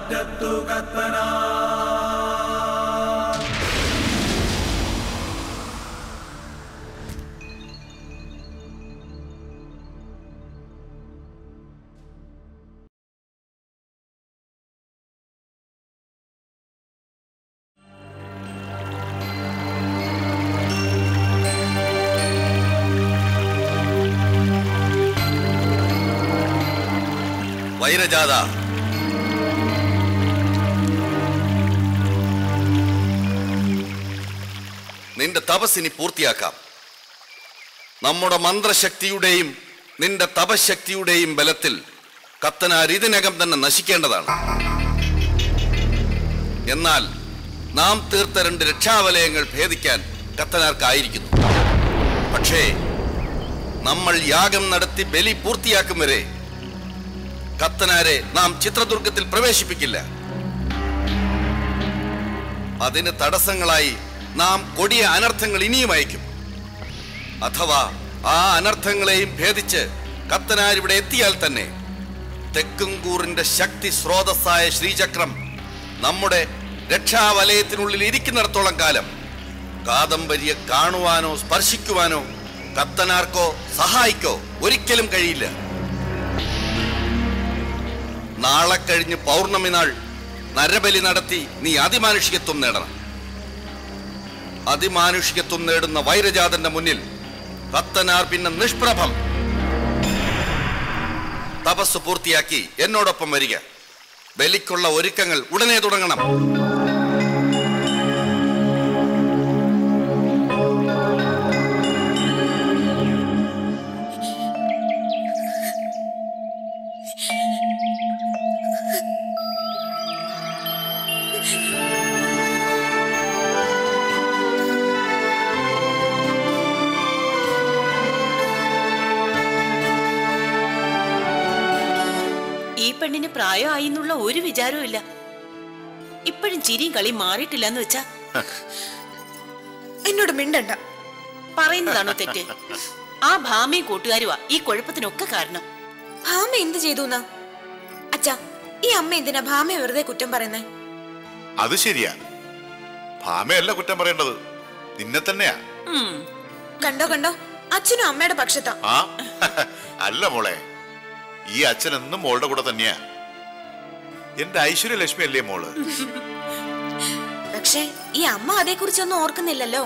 മുറ്റത്തു കത്തന. വൈരജാത, നിന്റെ തപസ്സിനി പൂർത്തിയാക്കാം. നമ്മുടെ മന്ത്രശക്തിയുടെയും നിന്റെ തപശക്തിയുടെയും ബലത്തിൽ കത്തനാർ ഇതിനകം തന്നെ നശിക്കേണ്ടതാണ്. എന്നാൽ നാം തീർത്ത 2 രക്ഷാവലയങ്ങൾ ഭേദിക്കാൻ കത്തനാർക്കായിരിക്കുന്നു. പക്ഷേ നമ്മൾ യാഗം നടത്തി ബലി പൂർത്തിയാക്കും വരെ കത്തനാരെ നാം ചിത്രദുർഗത്തിൽ പ്രവേശിപ്പിക്കില്ല. അതിന് തടസ്സങ്ങളായി നാം കൊടിയ അനർത്ഥങ്ങൾ ഇനിയും അയക്കും. അഥവാ ആ അനർത്ഥങ്ങളെയും ഭേദിച്ച് കത്തനാരിവിടെ എത്തിയാൽ തന്നെ തെക്കുംകൂറിന്റെ ശക്തി സ്രോതസ്സായ ശ്രീചക്രം നമ്മുടെ രക്ഷാവലയത്തിനുള്ളിൽ ഇരിക്കുന്നിടത്തോളം കാലം കാദംബരിയെ കാണുവാനോ സ്പർശിക്കുവാനോ കത്തനാർക്കോ സഹായിക്കോ ഒരിക്കലും കഴിയില്ല. നാളെ കഴിഞ്ഞ് പൗർണമി നാൾ നരബലി നടത്തി നീ അതിമാനുഷികത്വം നേടണം. അതിമാനുഷികത്വം നേടുന്ന വൈരജാതന്റെ മുന്നിൽ കത്തനാർ പിന്നെ നിഷ്പ്രഭം. തപസ് പൂർത്തിയാക്കി എന്നോടൊപ്പം വരിക. ബലിക്കുള്ള ഒരുക്കങ്ങൾ ഉടനെ തുടങ്ങണം. പെണ്ണിന് പ്രായമായി എന്നുള്ള ഒരു വിചാരവും ഇല്ല. ഇപ്പോഴും ചിരിയും കളി മാറിയിട്ടില്ലെന്ന് വെച്ചാ എന്നോട് മിണ്ടണ്ട. പറയുന്നതാണോ തെറ്റ്? ആ ഭാമയും കൂട്ടുകാരുവാ ഈ കുഴപ്പത്തിനൊക്കെ കാരണം. ഭാമ എന്ത് ചെയ്തു? അച്ഛാ, ഈ അമ്മ എന്തിനാ ഭാമയെ വെറുതെ കുറ്റം പറയുന്നേ? അത് ശരിയാ, ഭാമയല്ല കുറ്റം പറയേണ്ടത്, നിന്നെ തന്നെയാ. കണ്ടോ കണ്ടോ, അച്ഛനും അമ്മയുടെ പക്ഷത്താ. അല്ല മോളെ, ഈ അച്ഛൻ എന്നും മോളുടെ കൂടെ തന്നെയാ. എന്റെ ഐശ്വര്യലക്ഷ്മി അല്ലേ മോള്? പക്ഷേ ഈ അമ്മ അതേ കുറിച്ചൊന്നും ഓർക്കുന്നില്ലല്ലോ.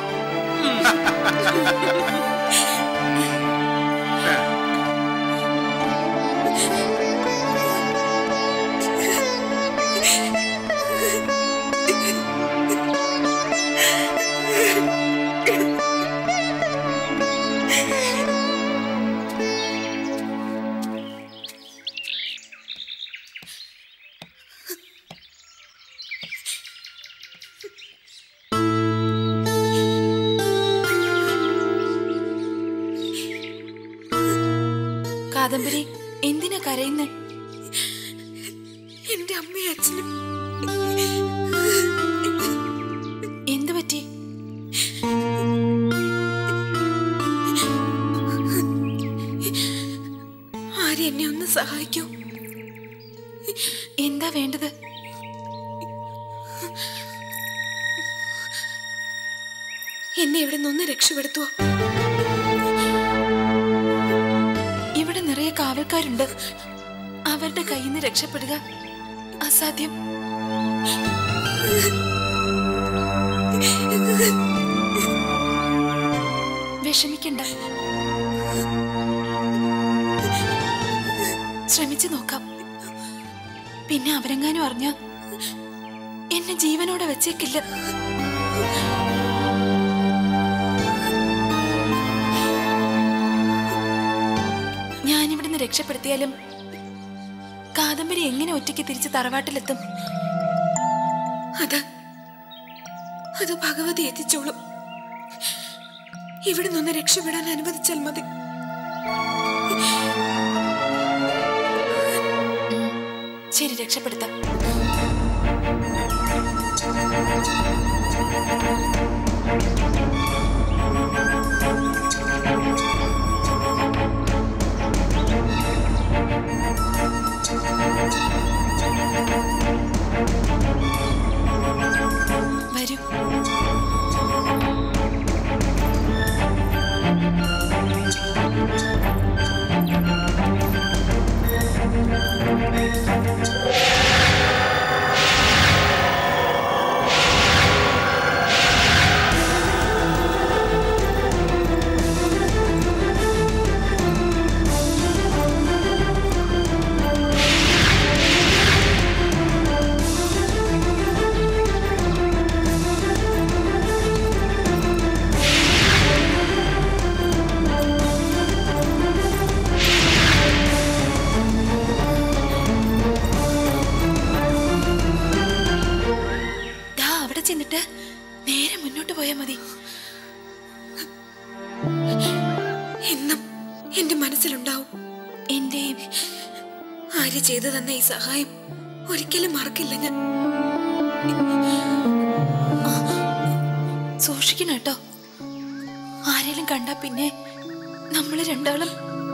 കാദംബരി, എന്തിനാ കരയുന്നേ? എന്റെ അമ്മയും അച്ഛനും എന്തു പറ്റി? ആര് എന്നെ ഒന്ന് സഹായിക്കൂ. എന്താ വേണ്ടത്? എന്നെ ഇവിടെ നിന്ന് രക്ഷപ്പെടുത്തുവോ? ഇവിടെ നിറയെ കാവൽക്കാരുണ്ട്. അവരുടെ കയ്യിൽ നിന്ന് രക്ഷപ്പെടുക അസാധ്യം. വിഷമിക്കണ്ട, ശ്രമിച്ചു നോക്കാം. പിന്നെ അവരെങ്ങാനും അറിഞ്ഞ എന്നെ ജീവനോടെ വെച്ചേക്കില്ല. ഞാനിവിടുന്ന് രക്ഷപ്പെടുത്തിയാലും കാദംബരി എങ്ങനെ ഒറ്റയ്ക്ക് തിരിച്ച് തറവാട്ടിലെത്തും? അത് ഭഗവതി എത്തിച്ചോളും. ഇവിടെ നിന്ന് രക്ഷപ്പെടാൻ അനുവദിച്ചാൽ മതി. ശരി, രക്ഷപ്പെടുത്താം. ചെന്നിട്ട് നേരെ മുന്നോട്ട് പോയാൽ മതി. എന്നും എന്റെ മനസ്സിലുണ്ടാവും. എന്റെയും ആര്യ ചെയ്തു തന്ന ഈ സഹായം ഒരിക്കലും മറക്കില്ല ഞാൻ. സൂക്ഷിക്കണം കേട്ടോ. ആരെങ്കിലും കണ്ടാ പിന്നെ നമ്മള് രണ്ടാളും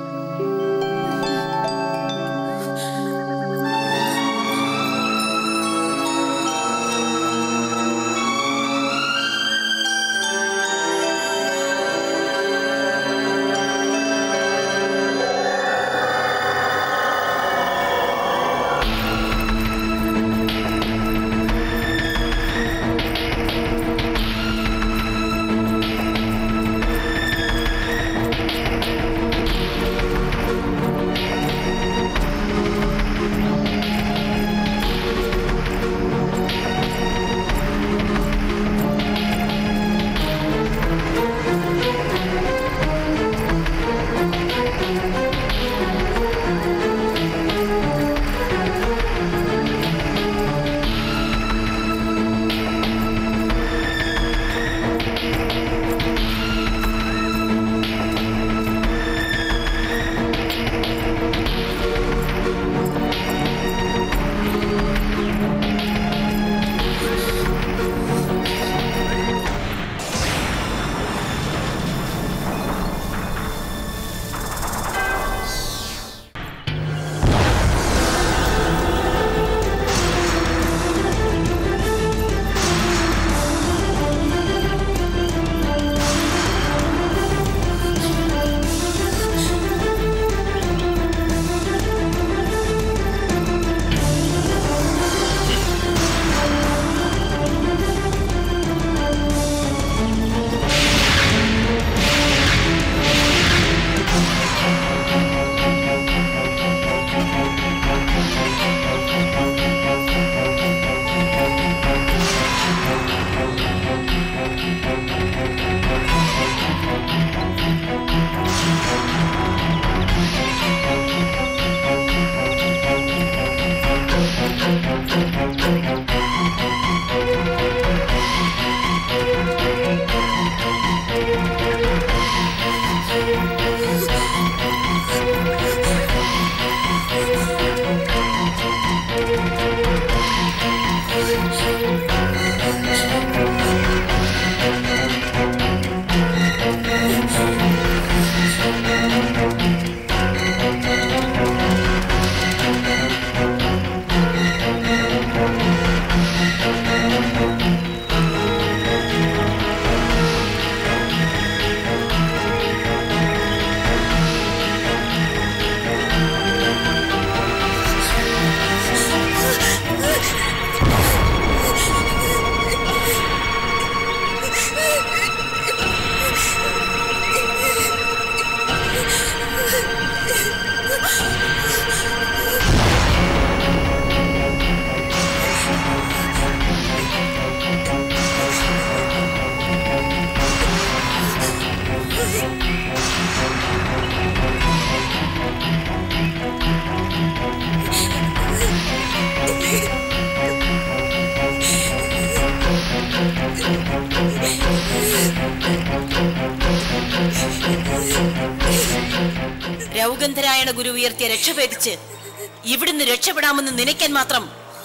രൗഗന്ധരായണ ഗുരു ഉയർത്തിയ രക്ഷഭേദിച്ച് ഇവിടുന്ന് രക്ഷപ്പെടാമെന്ന് നനയ്ക്കാൻ മാത്രം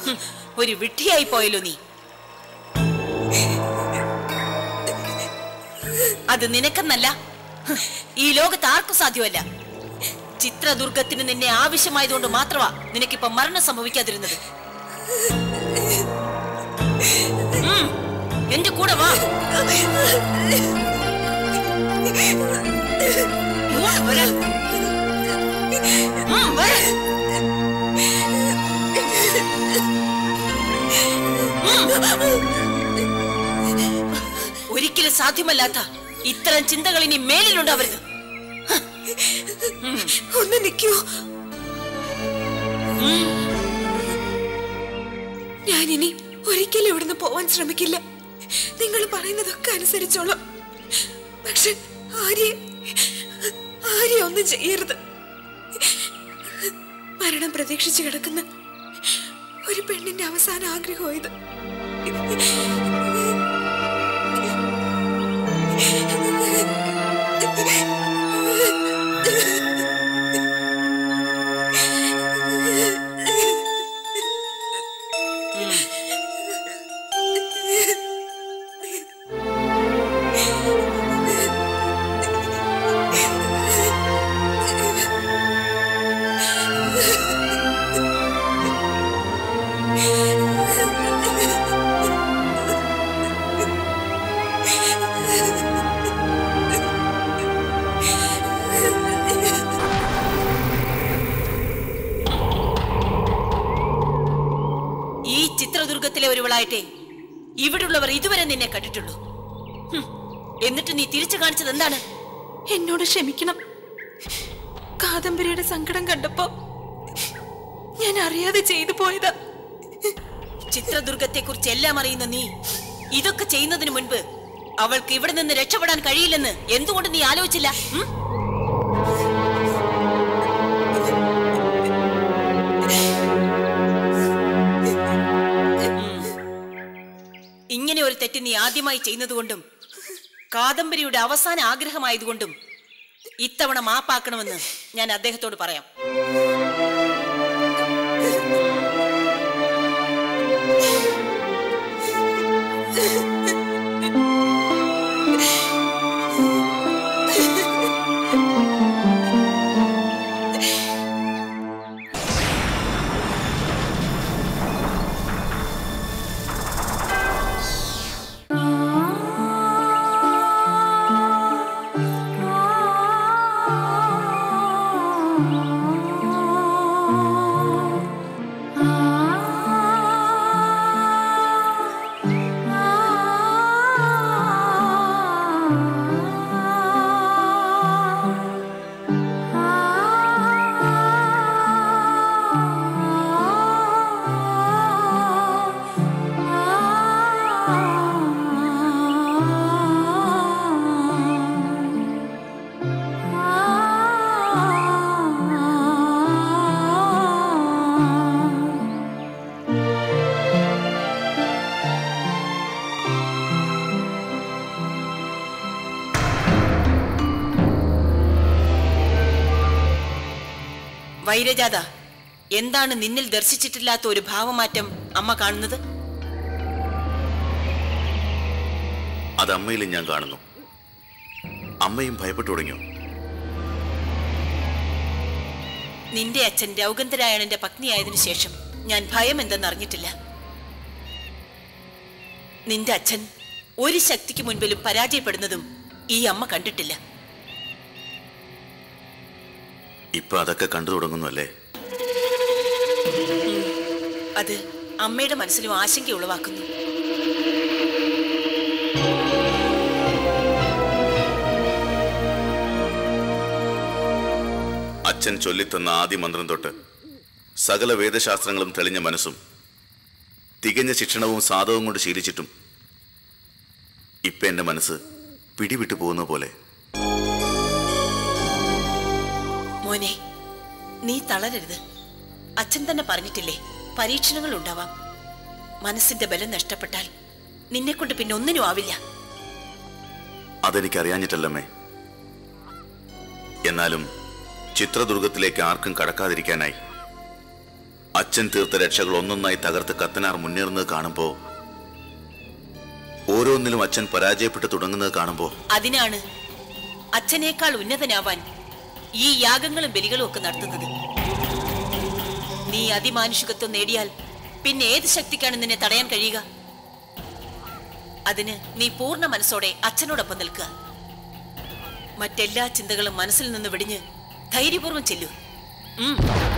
ഒരു വിഡ്ഢിയായി പോയല്ലോ നീ. അത് നിനക്കെന്നല്ല, ഈ ലോകത്ത് ആർക്കും സാധ്യമല്ല. ചിത്രദുർഗത്തിന് നിന്നെ ആവശ്യമായതുകൊണ്ട് മാത്രമാ നിനക്കിപ്പോ മരണം സംഭവിക്കാതിരുന്നത്. എന്റെ കൂടെ വാ. ഒരിക്കലും സാധ്യമല്ലാത്ത ഇത്തരം ചിന്തകൾ ഇനി മേലിലുണ്ടാവരുത്. ഒന്ന് നിൽക്കൂ. ഞാനിനി ഒരിക്കലും ഇവിടുന്ന് പോവാൻ ശ്രമിക്കില്ല. നിങ്ങൾ പറയുന്നതൊക്കെ അനുസരിച്ചോളാം. പക്ഷെ ആര്യ ഒന്നും ചെയ്യരുത്. മരണം പ്രതീക്ഷിച്ചു കിടക്കുന്ന ഒരു പെണ്ണിന്റെ അവസാന ആഗ്രഹമായത്. ചിത്രദുർഗത്തിലെ ഒരുവളായിട്ടേ ഇവിടുള്ളവർ ഇതുവരെ നിന്നെ കണ്ടിട്ടുള്ളൂ. എന്നിട്ട് നീ തിരിച്ചു കാണിച്ചത് എന്താണ്? എന്നോട് ക്ഷമിക്കണം. കാദംബരിയുടെ സങ്കടം കണ്ടപ്പോ ഞാൻ അറിയാതെ ചെയ്തു പോയതാ. ചിത്രദുർഗത്തെ കുറിച്ച് എല്ലാം അറിയുന്ന നീ ഇതൊക്കെ ചെയ്യുന്നതിന് മുൻപ് അവൾക്ക് ഇവിടെ നിന്ന് രക്ഷപ്പെടാൻ കഴിയില്ലെന്ന് എന്തുകൊണ്ട് നീ ആലോചിച്ചില്ല? ഇങ്ങനെ ഒരു തെറ്റ് നീ ആദ്യമായി ചെയ്യുന്നതുകൊണ്ടും കാദംബരിയുടെ അവസാന ആഗ്രഹമായതുകൊണ്ടും ഇത്തവണ മാപ്പാക്കണമെന്ന് ഞാൻ അദ്ദേഹത്തോട് പറയാം. വൈരജാത, എന്താണ് നിന്നിൽ ദർശിച്ചിട്ടില്ലാത്ത ഒരു ഭാവമാറ്റം അമ്മ കാണുന്നത്? അത് അമ്മയിലും ഞാൻ കാണുന്നു. അമ്മയും ഭയപ്പെട്ടു തുടങ്ങിയോ? നിന്റെ അച്ഛൻ രൗഗന്ധരായണന്റെ പത്നിയായതിനു ശേഷം ഞാൻ ഭയം എന്തെന്നറിഞ്ഞിട്ടില്ല. നിന്റെ അച്ഛൻ ഒരു ശക്തിക്ക് മുൻപിലും പരാജയപ്പെടുന്നതും ഈ അമ്മ കണ്ടിട്ടില്ല. ഇപ്പൊ അതൊക്കെ കണ്ടു തുടങ്ങുന്നു അല്ലേ? അത് അമ്മയുടെ മനസ്സിലും ആശങ്ക ഉളവാക്കുന്നു. അച്ഛൻ ചൊല്ലിത്തന്ന ആദ്യ മന്ത്രം തൊട്ട് സകല വേദശാസ്ത്രങ്ങളും തെളിഞ്ഞ മനസ്സും തികഞ്ഞ ശിക്ഷണവും സാധവും കൊണ്ട് ശീലിച്ചിട്ടും ഇപ്പൊ എന്റെ മനസ്സ് പിടിവിട്ടു പോകുന്ന പോലെ. മോനെ, നീ തളരരുത്. അച്ഛൻ തന്നെ പറഞ്ഞിട്ടില്ലേ, പരീക്ഷണങ്ങൾ ഉണ്ടാവാം. മനസ്സിന്റെ ബലം നഷ്ടപ്പെട്ടാൽ നിന്നെക്കൊണ്ട് പിന്നെ ഒന്നിനും ആവില്ല. അതെനിക്കറിയാഞ്ഞിട്ടല്ലമ്മേ. എന്നാലും ചിത്രദുർഗത്തിലേക്ക് ആർക്കും കടക്കാതിരിക്കാനായി അച്ഛൻ തീർത്ത രക്ഷകൾ ഒന്നൊന്നായി തകർത്ത് കത്തനാർ മുന്നേറുന്നത് കാണുമ്പോ, ഓരോന്നിലും അച്ഛൻ പരാജയപ്പെട്ടു തുടങ്ങുന്നത് കാണുമ്പോ, അതിനാണ് അച്ഛനേക്കാൾ ഉന്നതനാവാൻ ഈ യാഗങ്ങളും ബലികളും ഒക്കെ നടത്തുന്നത്. നീ അതിമാനുഷികത്വം നേടിയാൽ പിന്നെ ഏത് ശക്തിക്കാണ് നിന്നെ തടയാൻ കഴിയുക? അതിന് നീ പൂർണ്ണ മനസ്സോടെ അച്ഛനോടൊപ്പം നിൽക്കുക. മറ്റെല്ലാ ചിന്തകളും മനസ്സിൽ നിന്ന് വെടിഞ്ഞ് ധൈര്യപൂർവ്വം ചെല്ലൂ.